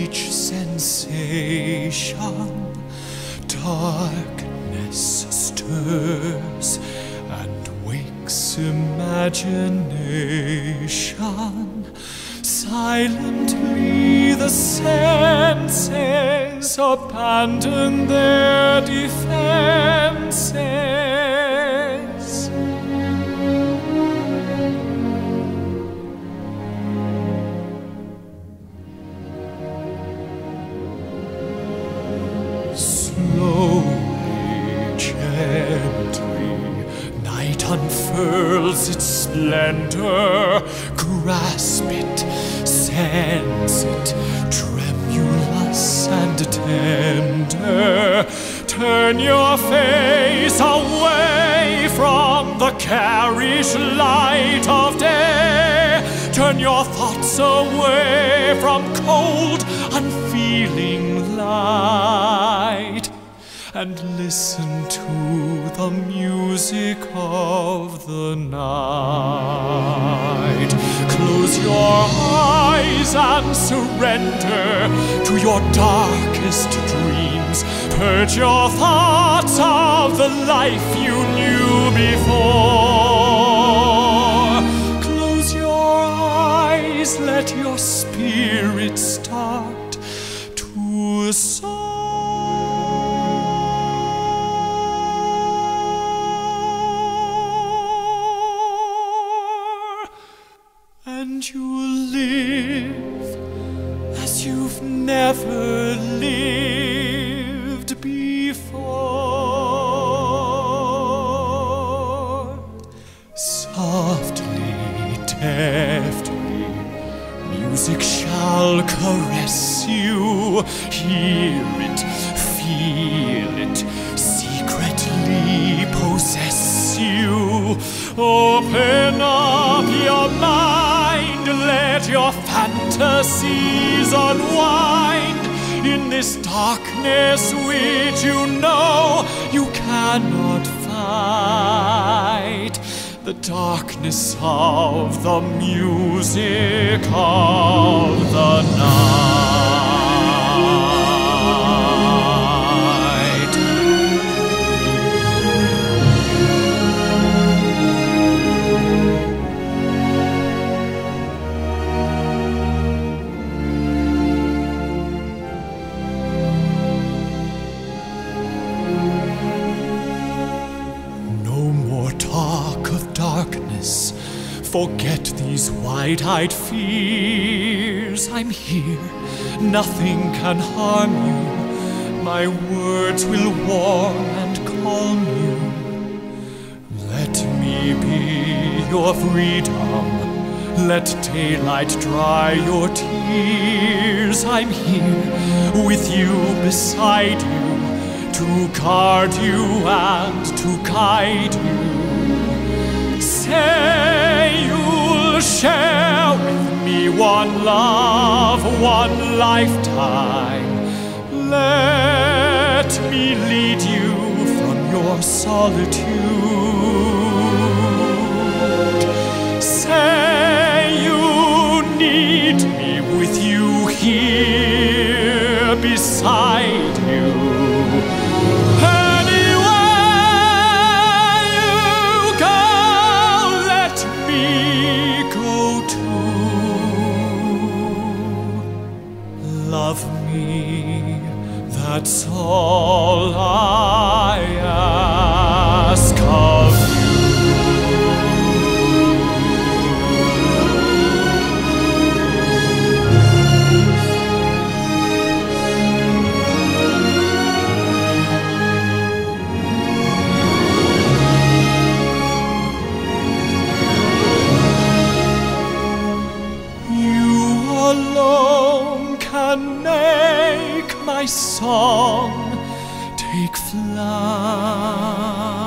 each sensation. Darkness stirs and wakes imagination. Silently the senses abandon their defenses. Slowly, gently, night unfurls its splendor. Grasp it, sense it, tremulous and tender. Turn your face away from the garish light of day. Turn your thoughts away from cold, unfeeling light, and listen to the music of the night. Close your eyes and surrender to your darkest dreams. Purge your thoughts of the life you knew before. Close your eyes, let your spirit start to soar. And you'll live as you've never lived before. Softly, deftly, music shall caress you. Hear it, feel it, secretly possess you. Open up your mind, let your fantasies unwind in this darkness which you know you cannot fight. The darkness of the music of the night. Forget these wide-eyed fears. I'm here, nothing can harm you. My words will warm and calm you. Let me be your freedom. Let daylight dry your tears. I'm here with you, beside you, to guard you and to guide you. Say you'll share with me one love, one lifetime. Let me lead you from your solitude. Say you need me with you here beside you. Love me, that's all I ask of you. You alone can make my song take flight.